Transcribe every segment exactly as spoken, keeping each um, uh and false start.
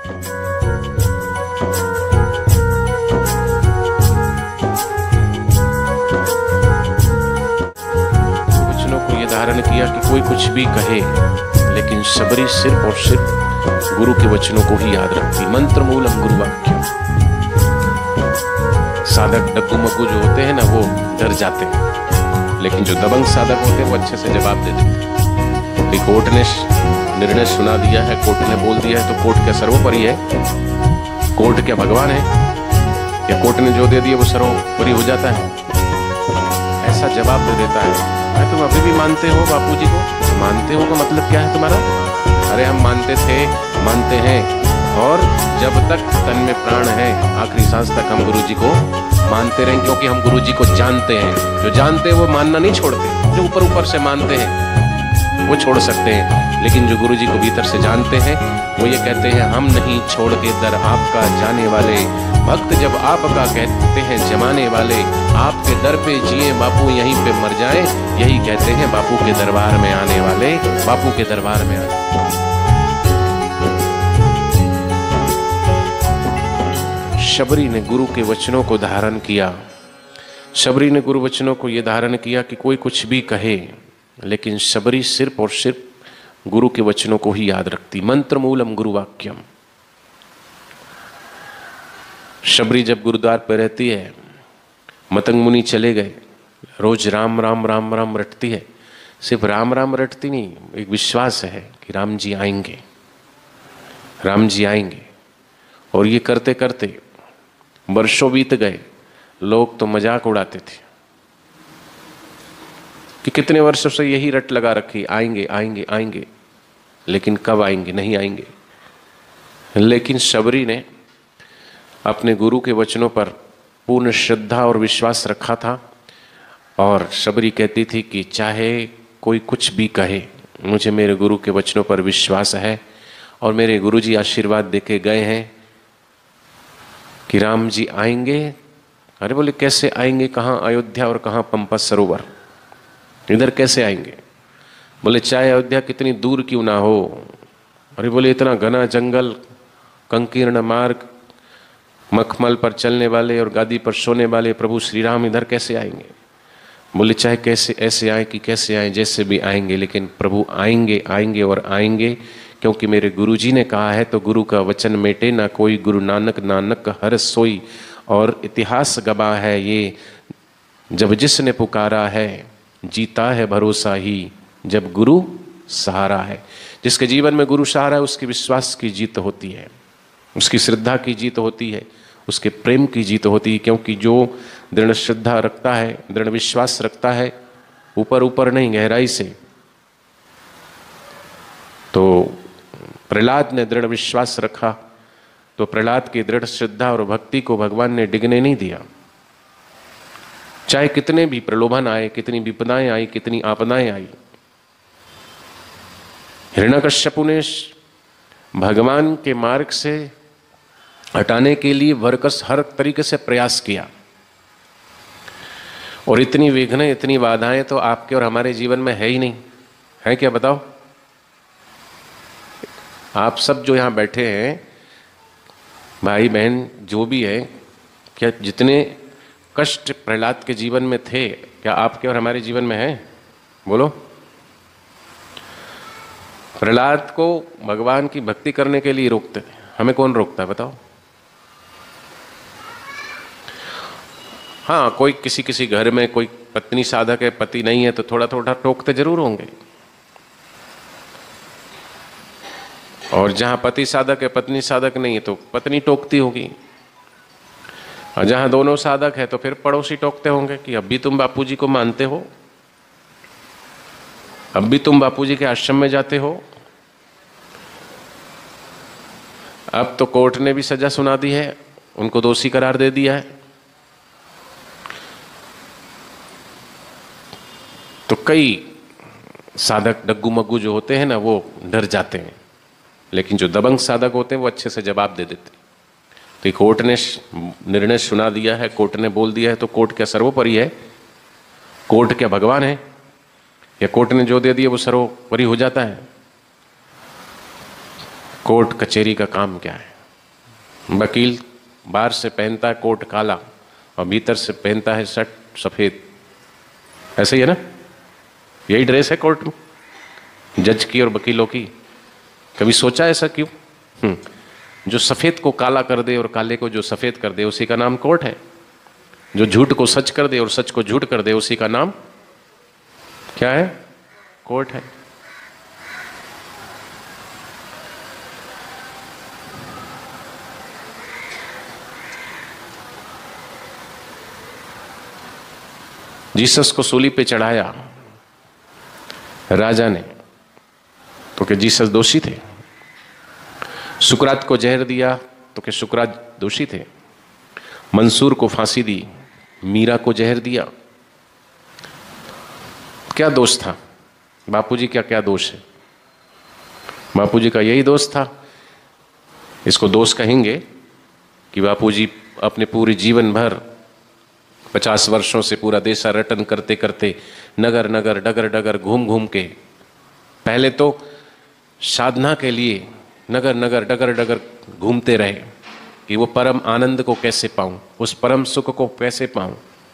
वचनों को ये धारण किया कि कोई कुछ भी कहे, लेकिन शबरी सिर्फ और सिर्फ गुरु के वचनों को ही याद रखती। मंत्र मूलम गुरु वाक्यम। साधक डग्गू मग्गू जो होते हैं ना, वो डर जाते हैं, लेकिन जो दबंग साधक होते हैं वो अच्छे से जवाब दे देते हैं। तो कोर्ट ने निर्णय सुना दिया है, कोर्ट ने बोल दिया है, तो कोर्ट क्या सर्वोपरि है? कोर्ट क्या भगवान है? या कोर्ट ने जो दे दिया वो सर्वोपरि हो जाता है? ऐसा जवाब दे देता है। तुम अभी भी मानते हो बापू जी को? मानते हो का मतलब क्या है तुम्हारा? अरे हम मानते थे, मानते हैं, और जब तक तन में प्राण है, आखिरी सांस तक हम गुरु जी को मानते रहें, क्योंकि हम गुरु जी को जानते हैं। जो जानते हैं वो मानना नहीं छोड़ते। जो ऊपर ऊपर से मानते हैं वो छोड़ सकते हैं, लेकिन जो गुरु जी को भीतर से जानते हैं वो ये कहते हैं, हम नहीं छोड़ के दर आपका जाने वाले। भक्त जब आपका कहते हैं जमाने वाले, आपके दर पे जिए बापू, यहीं पे मर जाएं, यही कहते हैं बापू के दरबार में आने वाले। बापू के दरबार में आने शबरी ने गुरु के वचनों को धारण किया। शबरी ने गुरु वचनों को यह धारण किया कि कोई कुछ भी कहे, लेकिन शबरी सिर्फ और सिर्फ गुरु के वचनों को ही याद रखती। मंत्र मूलम गुरु वाक्यम। शबरी जब गुरुद्वार पर रहती है, मतंग मुनि चले गए, रोज राम राम राम राम रटती है। सिर्फ राम राम रटती नहीं, एक विश्वास है कि राम जी आएंगे, राम जी आएंगे। और ये करते करते वर्षों बीत गए। लोग तो मजाक उड़ाते थे कि कितने वर्षों से यही रट लगा रखी, आएंगे आएंगे आएंगे, लेकिन कब आएंगे? नहीं आएंगे। लेकिन शबरी ने अपने गुरु के वचनों पर पूर्ण श्रद्धा और विश्वास रखा था, और शबरी कहती थी कि चाहे कोई कुछ भी कहे, मुझे मेरे गुरु के वचनों पर विश्वास है, और मेरे गुरु जी आशीर्वाद देके गए हैं कि राम जी आएंगे। अरे बोले कैसे आएंगे? कहाँ अयोध्या और कहाँ पंपा सरोवर, इधर कैसे आएंगे? बोले चाहे अयोध्या कितनी दूर क्यों ना हो। अरे बोले इतना घना जंगल, कंकीर्ण मार्ग, मखमल पर चलने वाले और गादी पर सोने वाले प्रभु श्री राम इधर कैसे आएंगे? बोले चाहे कैसे ऐसे आए कि कैसे आए, जैसे भी आएंगे, लेकिन प्रभु आएंगे आएंगे और आएंगे, क्योंकि मेरे गुरु जी ने कहा है। तो गुरु का वचन मेटे ना कोई, गुरु नानक नानक हर सोई। और इतिहास गवाह है ये, जब जिसने पुकारा है जीता है भरोसा ही, जब गुरु सहारा है। जिसके जीवन में गुरु सहारा है उसके विश्वास की जीत होती है, उसकी श्रद्धा की जीत होती है, उसके प्रेम की जीत होती है। क्योंकि जो दृढ़ श्रद्धा रखता है, दृढ़ विश्वास रखता है, ऊपर ऊपर नहीं गहराई से। तो प्रहलाद ने दृढ़ विश्वास रखा, तो प्रहलाद की दृढ़ श्रद्धा और भक्ति को भगवान ने डिगने नहीं दिया। चाहे कितने भी प्रलोभन आए, कितनी विपदाएं आई, कितनी आपदाएं आई। हिरण्यकश्यपु ने भगवान के मार्ग से हटाने के लिए भरकस हर तरीके से प्रयास किया, और इतनी विघ्न, इतनी बाधाएं तो आपके और हमारे जीवन में है ही नहीं। है क्या? बताओ। आप सब जो यहाँ बैठे हैं, भाई बहन जो भी है, क्या जितने कष्ट प्रहलाद के जीवन में थे, क्या आपके और हमारे जीवन में है? बोलो। प्रहलाद को भगवान की भक्ति करने के लिए रोकते थे, हमें कौन रोकता है? बताओ। हाँ, कोई किसी किसी घर में कोई पत्नी साधक है, पति नहीं है, तो थोड़ा थोड़ा टोकते जरूर होंगे। और जहां पति साधक है, पत्नी साधक नहीं है, तो पत्नी टोकती होगी। और जहां दोनों साधक है तो फिर पड़ोसी टोकते होंगे कि अब भी तुम बापूजी को मानते हो, अब भी तुम बापूजी के आश्रम में जाते हो। अब तो कोर्ट ने भी सजा सुना दी है, उनको दोषी करार दे दिया है। तो कई साधक डग्गू मग्गू जो होते हैं ना, वो डर जाते हैं, लेकिन जो दबंग साधक होते हैं वो अच्छे से जवाब दे देते हैं। तो कोर्ट ने निर्णय सुना दिया है, कोर्ट ने बोल दिया है, तो कोर्ट क्या सर्वोपरि है? कोर्ट क्या भगवान है? या कोर्ट ने जो दे दिया वो सर्वोपरि हो जाता है? कोर्ट कचहरी का काम क्या है? वकील बाहर से पहनता है कोट काला और भीतर से पहनता है शर्ट सफेद, ऐसे ही है ना? यही ड्रेस है कोर्ट में जज की और वकीलों की। कभी सोचा ऐसा क्यों? हम्म जो सफेद को काला कर दे और काले को जो सफेद कर दे उसी का नाम कोर्ट है। जो झूठ को सच कर दे और सच को झूठ कर दे उसी का नाम क्या है? कोर्ट है। जीसस को सूली पे चढ़ाया राजा ने तो कि जीसस दोषी थे। सुकरात को जहर दिया तो कि सुकरात दोषी थे। मंसूर को फांसी दी, मीरा को जहर दिया, क्या दोष था? बापूजी क्या क्या दोष है? बापूजी का यही दोष था। इसको दोष कहेंगे कि बापूजी अपने पूरे जीवन भर पचास वर्षों से पूरा देशा रटन करते करते नगर नगर डगर डगर घूम घूम के पहले तो साधना के लिए नगर नगर डगर डगर घूमते रहे कि वो परम आनंद को कैसे पाऊं, उस परम सुख को कैसे पाऊं।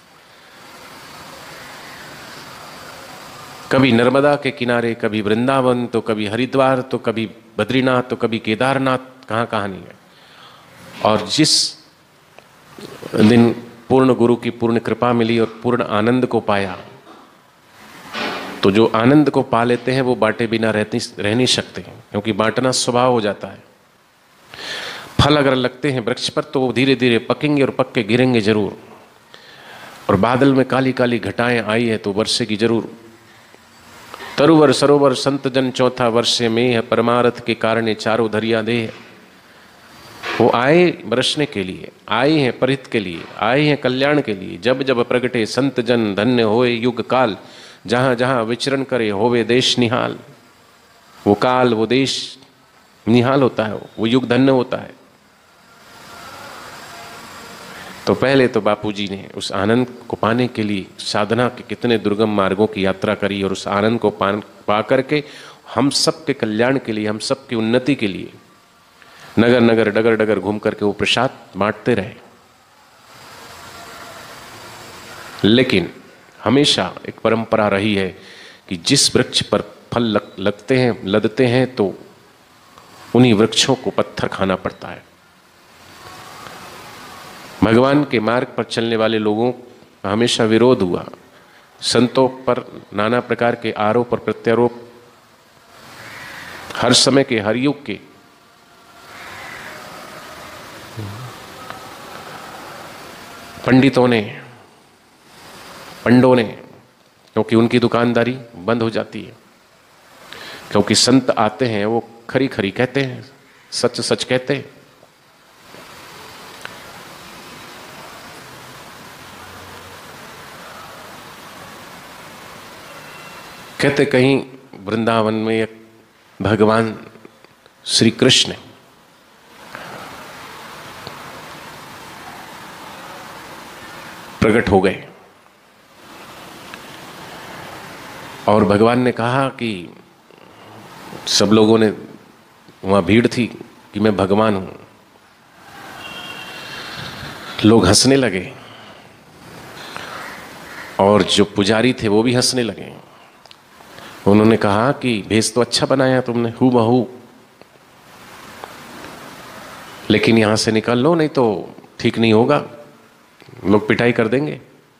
कभी नर्मदा के किनारे, कभी वृंदावन, तो कभी हरिद्वार, तो कभी बद्रीनाथ, तो कभी केदारनाथ, कहाँ कहाँ नहीं है। और जिस दिन पूर्ण गुरु की पूर्ण कृपा मिली और पूर्ण आनंद को पाया, तो जो आनंद को पा लेते हैं वो बांटे बिना रहती रह नहीं सकते, क्योंकि बांटना स्वभाव हो जाता है। फल अगर लगते हैं वृक्ष पर तो वो धीरे धीरे पकेंगे और पक के गिरेंगे जरूर। और बादल में काली काली घटाएं आई है तो वर्षेगी जरूर। तरुवर सरोवर संत जन चौथा वर्षे में है, परमारथ के कारण चारों धरिया दे। वो आए बरसने के लिए, आए हैं परित के लिए, आए हैं कल्याण के लिए। जब जब प्रगटे संत जन धन्य होए युग काल, जहां जहां विचरण करे होवे देश निहाल। वो काल वो देश निहाल होता है, वो युग धन्य होता है। तो पहले तो बापूजी ने उस आनंद को पाने के लिए साधना के कितने दुर्गम मार्गों की यात्रा करी, और उस आनंद को पा पा करके हम सब के कल्याण के लिए, हम सब की उन्नति के लिए नगर नगर डगर डगर घूम करके वो प्रसाद बांटते रहे। लेकिन हमेशा एक परंपरा रही है कि जिस वृक्ष पर फल लग, लगते हैं लदते हैं तो उन्हीं वृक्षों को पत्थर खाना पड़ता है। भगवान के मार्ग पर चलने वाले लोगों का हमेशा विरोध हुआ। संतों पर नाना प्रकार के आरोप और प्रत्यारोप हर समय के, हर युग के। पंडितों ने, पंडों ने, क्योंकि उनकी दुकानदारी बंद हो जाती है, क्योंकि संत आते हैं वो खरी खरी कहते हैं, सच सच कहते हैं। कहते कहीं वृंदावन में एक भगवान श्री कृष्ण प्रकट हो गए और भगवान ने कहा कि सब लोगों ने, वहाँ भीड़ थी कि मैं भगवान हूँ। लोग हंसने लगे और जो पुजारी थे वो भी हंसने लगे। उन्होंने कहा कि भेष तो अच्छा बनाया तुमने, हू बहू, लेकिन यहाँ से निकल लो नहीं तो ठीक नहीं होगा, लोग पिटाई कर देंगे।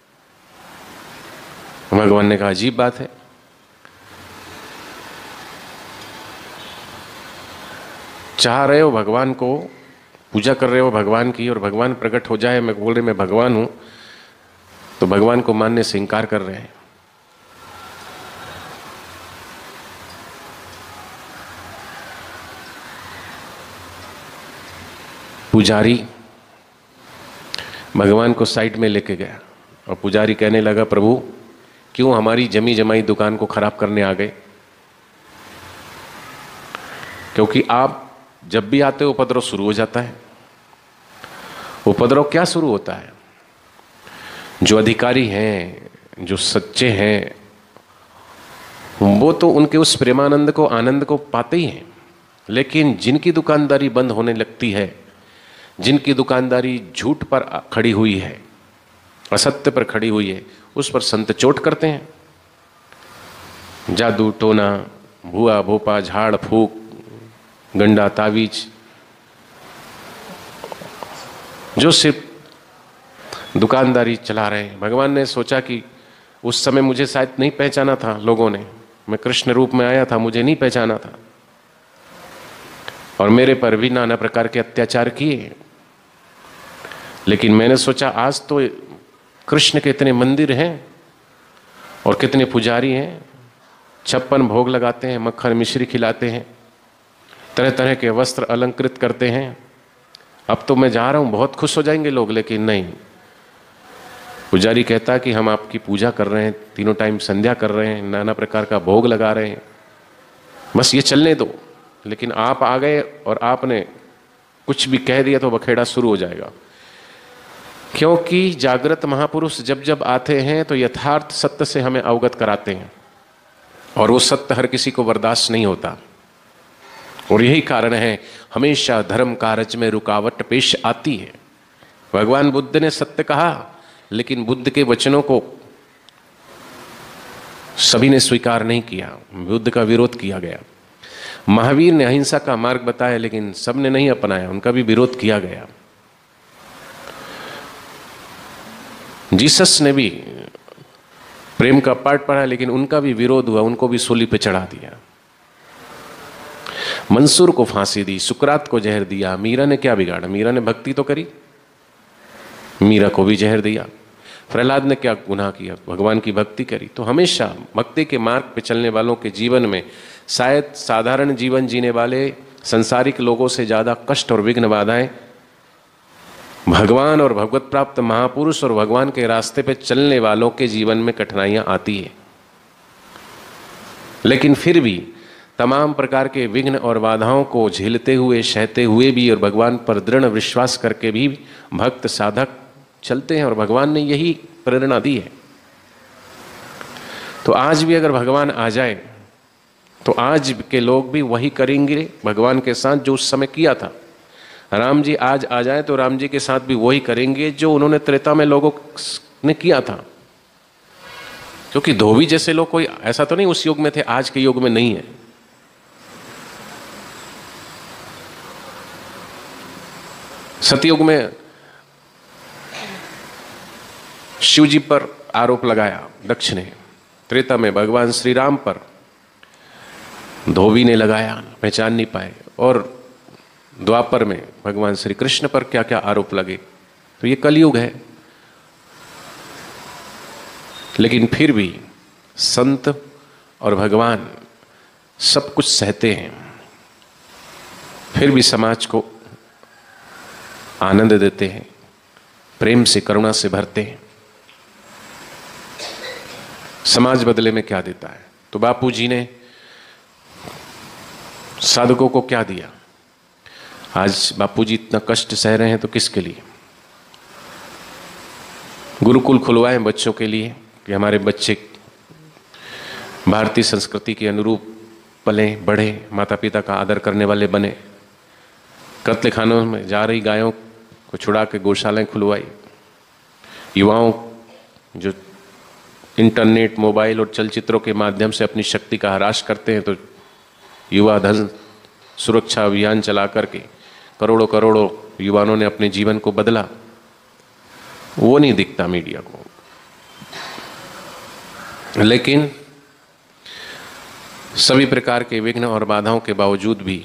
भगवान ने कहा अजीब बात है, चाह रहे हो भगवान को, पूजा कर रहे हो भगवान की, और भगवान प्रकट हो जाए, मैं बोल रहे मैं भगवान हूं, तो भगवान को मानने से इनकार कर रहे हैं। पुजारी भगवान को साइड में लेके गया और पुजारी कहने लगा, प्रभु क्यों हमारी जमी जमाई दुकान को खराब करने आ गए? क्योंकि आप जब भी आते हो उपद्रव शुरू हो जाता है। उपद्रव क्या शुरू होता है? जो अधिकारी हैं, जो सच्चे हैं, वो तो उनके उस प्रेमानंद को, आनंद को पाते ही हैं, लेकिन जिनकी दुकानदारी बंद होने लगती है, जिनकी दुकानदारी झूठ पर खड़ी हुई है, असत्य पर खड़ी हुई है, उस पर संत चोट करते हैं। जादू टोना, भुआ भोपा, झाड़ फूक, गंडा तावीज, जो सिर्फ दुकानदारी चला रहे हैं। भगवान ने सोचा कि उस समय मुझे शायद नहीं पहचाना था लोगों ने, मैं कृष्ण रूप में आया था, मुझे नहीं पहचाना था, और मेरे पर भी नाना प्रकार के अत्याचार किए। लेकिन मैंने सोचा आज तो कृष्ण के इतने मंदिर हैं और कितने पुजारी हैं, छप्पन भोग लगाते हैं, मक्खन मिश्री खिलाते हैं, तरह तरह के वस्त्र अलंकृत करते हैं, अब तो मैं जा रहा हूँ, बहुत खुश हो जाएंगे लोग। लेकिन नहीं, पुजारी कहता कि हम आपकी पूजा कर रहे हैं, तीनों टाइम संध्या कर रहे हैं, नाना प्रकार का भोग लगा रहे हैं, बस ये चलने दो। लेकिन आप आ गए और आपने कुछ भी कह दिया तो बखेड़ा शुरू हो जाएगा। क्योंकि जागृत महापुरुष जब जब आते हैं तो यथार्थ सत्य से हमें अवगत कराते हैं, और वो सत्य हर किसी को बर्दाश्त नहीं होता। और यही कारण है हमेशा धर्म कार्य में रुकावट पेश आती है। भगवान बुद्ध ने सत्य कहा, लेकिन बुद्ध के वचनों को सभी ने स्वीकार नहीं किया, बुद्ध का विरोध किया गया। महावीर ने अहिंसा का मार्ग बताया, लेकिन सबने नहीं अपनाया, उनका भी विरोध किया गया। जीसस ने भी प्रेम का पाठ पढ़ा, लेकिन उनका भी विरोध हुआ, उनको भी सूली पे चढ़ा दिया। मंसूर को फांसी दी, सुकरात को जहर दिया। मीरा ने क्या बिगाड़ा? मीरा ने भक्ति तो करी, मीरा को भी जहर दिया। प्रहलाद ने क्या गुनाह किया? भगवान की भक्ति करी। तो हमेशा भक्ति के मार्ग पे चलने वालों के जीवन में शायद साधारण जीवन जीने वाले संसारिक लोगों से ज़्यादा कष्ट और विघ्न बाधाएं भगवान और भगवत प्राप्त महापुरुष और भगवान के रास्ते पे चलने वालों के जीवन में कठिनाइयां आती है। लेकिन फिर भी तमाम प्रकार के विघ्न और बाधाओं को झेलते हुए, सहते हुए भी और भगवान पर दृढ़ विश्वास करके भी भक्त साधक चलते हैं, और भगवान ने यही प्रेरणा दी है। तो आज भी अगर भगवान आ जाए तो आज के लोग भी वही करेंगे भगवान के साथ जो उस समय किया था। राम जी आज आ जाए तो राम जी के साथ भी वही करेंगे जो उन्होंने त्रेता में लोगों ने किया था। क्योंकि धोबी जैसे लोग कोई ऐसा तो नहीं उस युग में थे, आज के युग में नहीं है। सतयुग में शिव जी पर आरोप लगाया दक्ष ने, त्रेता में भगवान श्री राम पर धोबी ने लगाया, पहचान नहीं पाए, और द्वापर में भगवान श्री कृष्ण पर क्या क्या आरोप लगे। तो ये कलयुग है। लेकिन फिर भी संत और भगवान सब कुछ सहते हैं, फिर भी समाज को आनंद देते हैं, प्रेम से करुणा से भरते हैं। समाज बदले में क्या देता है? तो बापू जी ने साधकों को क्या दिया? आज बापू जी इतना कष्ट सह रहे हैं तो किसके लिए? गुरुकुल खुलवाए बच्चों के लिए कि हमारे बच्चे भारतीय संस्कृति के अनुरूप पले बढ़े, माता पिता का आदर करने वाले बने। कत्ल खानों में जा रही गायों को छुड़ा के गौशालाएं खुलवाई। युवाओं जो इंटरनेट, मोबाइल और चलचित्रों के माध्यम से अपनी शक्ति का ह्रास करते हैं, तो युवा धन सुरक्षा अभियान चला करके करोड़ों करोड़ों युवाओं ने अपने जीवन को बदला। वो नहीं दिखता मीडिया को। लेकिन सभी प्रकार के विघ्न और बाधाओं के बावजूद भी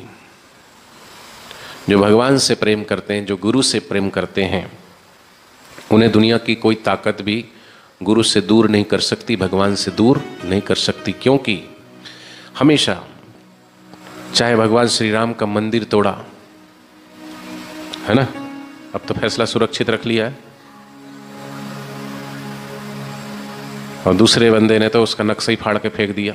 जो भगवान से प्रेम करते हैं, जो गुरु से प्रेम करते हैं, उन्हें दुनिया की कोई ताकत भी गुरु से दूर नहीं कर सकती, भगवान से दूर नहीं कर सकती। क्योंकि हमेशा चाहे भगवान श्री राम का मंदिर तोड़ा है ना, अब तो फैसला सुरक्षित रख लिया है, और दूसरे बंदे ने तो उसका नक्शा ही फाड़ के फेंक दिया।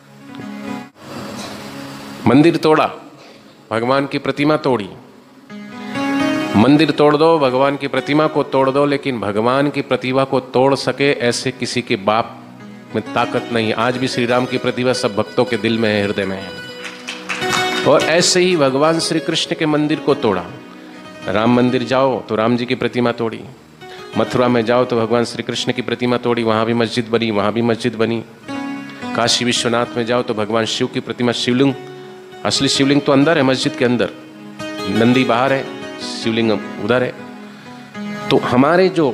मंदिर तोड़ा, भगवान की प्रतिमा तोड़ी। मंदिर तोड़ दो, भगवान की प्रतिमा को तोड़ दो, लेकिन भगवान की प्रतिभा को तोड़ सके ऐसे किसी के बाप में ताकत नहीं। आज भी श्री राम की प्रतिभा सब भक्तों के दिल में है, हृदय में है। और ऐसे ही भगवान श्री कृष्ण के मंदिर को तोड़ा, राम मंदिर जाओ तो राम जी की प्रतिमा तोड़ी, मथुरा में जाओ तो भगवान श्री कृष्ण की प्रतिमा तोड़ी, वहाँ भी मस्जिद बनी, वहाँ भी मस्जिद बनी। काशी विश्वनाथ में जाओ तो भगवान शिव की प्रतिमा, शिवलिंग, असली शिवलिंग तो अंदर है मस्जिद के अंदर, नंदी बाहर है, शिवलिंग उधर है। तो हमारे जो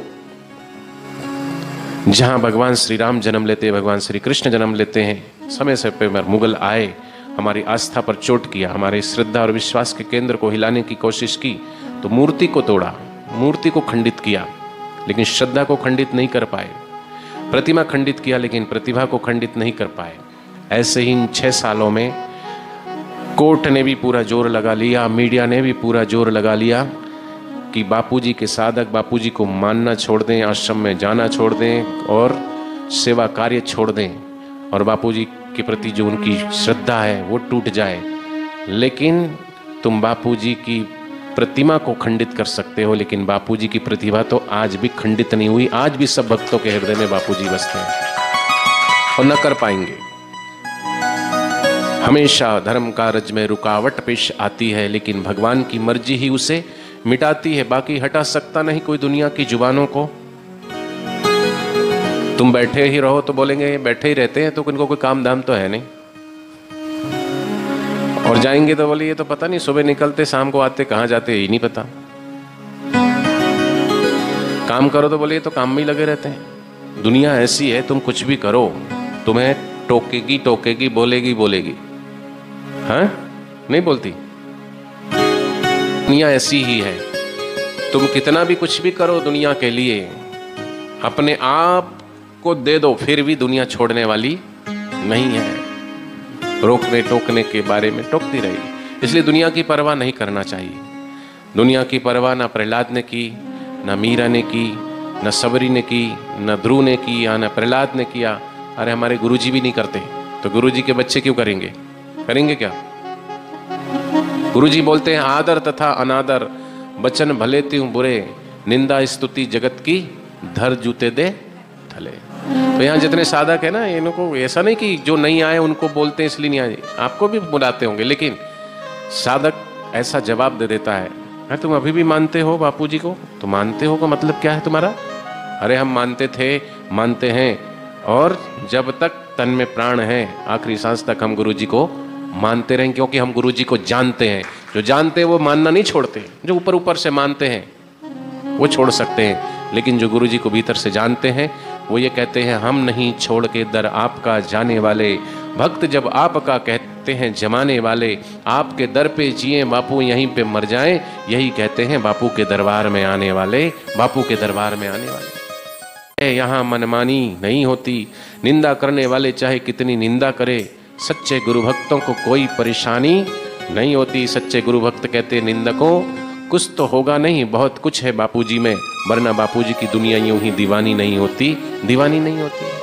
जहाँ भगवान श्री राम जन्म लेते हैं, भगवान श्री कृष्ण जन्म लेते हैं, समय से पर मुगल आए, हमारी आस्था पर चोट किया, हमारे श्रद्धा और विश्वास के केंद्र को हिलाने की कोशिश की, तो मूर्ति को तोड़ा, मूर्ति को खंडित किया, लेकिन श्रद्धा को खंडित नहीं कर पाए। प्रतिमा खंडित किया लेकिन प्रतिभा को खंडित नहीं कर पाए। ऐसे ही इन छः सालों में कोर्ट ने भी पूरा जोर लगा लिया, मीडिया ने भी पूरा जोर लगा लिया कि बापूजी के साधक बापूजी को मानना छोड़ दें, आश्रम में जाना छोड़ दें और सेवा कार्य छोड़ दें, और बापूजी के प्रति जो उनकी श्रद्धा है वो टूट जाए। लेकिन तुम बापूजी की प्रतिमा को खंडित कर सकते हो, लेकिन बापूजी की प्रतिभा तो आज भी खंडित नहीं हुई। आज भी सब भक्तों के हृदय में बापूजी बसते हैं और न कर पाएंगे। हमेशा धर्म कार्य में रुकावट पेश आती है, लेकिन भगवान की मर्जी ही उसे मिटाती है। बाकी हटा सकता नहीं कोई दुनिया की जुबानों को। तुम बैठे ही रहो तो बोलेंगे बैठे ही रहते हैं, तो इनको कोई काम धाम तो है नहीं, और जाएंगे तो बोले ये तो पता नहीं सुबह निकलते शाम को आते, कहाँ जाते ही नहीं पता। काम करो तो बोले ये तो काम में ही लगे रहते हैं। दुनिया ऐसी है, तुम कुछ भी करो तुम्हें टोकेगी टोकेगी, बोलेगी बोलेगी, हाँ नहीं बोलती। दुनिया ऐसी ही है, तुम कितना भी कुछ भी करो दुनिया के लिए, अपने आप को दे दो, फिर भी दुनिया छोड़ने वाली नहीं है। रोकने टोकने के बारे में टोकती रही, इसलिए दुनिया की परवाह नहीं करना चाहिए। दुनिया की परवाह ना प्रहलाद ने की, ना मीरा ने की, ना सबरी ने की, ना ध्रुव ने की, या ना प्रहलाद ने किया। अरे हमारे गुरुजी भी नहीं करते, तो गुरुजी के बच्चे क्यों करेंगे? करेंगे क्या? गुरुजी बोलते हैं आदर तथा अनादर बचन भले त्यों बुरे, निंदा स्तुति जगत की धर जूते दे थले। तो यहाँ जितने साधक है ना, इनको ऐसा नहीं कि जो नहीं आए उनको बोलते हैं इसलिए नहीं आए, आपको भी बुलाते होंगे, लेकिन साधक ऐसा जवाब दे देता है, अरे तुम अभी भी मानते हो बापूजी को? तो मानते हो का मतलब क्या है तुम्हारा? अरे हम मानते थे, मानते हैं, और जब तक तन में प्राण है आखिरी सांस तक हम गुरुजी को मानते रहें, क्योंकि हम गुरुजी को जानते हैं। जो जानते हैं वो मानना नहीं छोड़ते, जो ऊपर ऊपर से मानते हैं वो छोड़ सकते हैं, लेकिन जो गुरुजी को भीतर से जानते हैं वो ये कहते हैं हम नहीं छोड़ के दर आपका जाने वाले, भक्त जब आपका कहते हैं जमाने वाले, आपके दर पे जिए बापू यहीं पे मर जाएं, यही कहते हैं बापू के दरबार में आने वाले, बापू के दरबार में आने वाले। यहाँ मनमानी नहीं होती, निंदा करने वाले चाहे कितनी निंदा करे, सच्चे गुरु भक्तों को कोई परेशानी नहीं होती। सच्चे गुरु भक्त कहते निंदकों कुछ तो होगा नहीं, बहुत कुछ है बापूजी में, वरना बापूजी की दुनिया यूं ही दीवानी नहीं होती, दीवानी नहीं होती।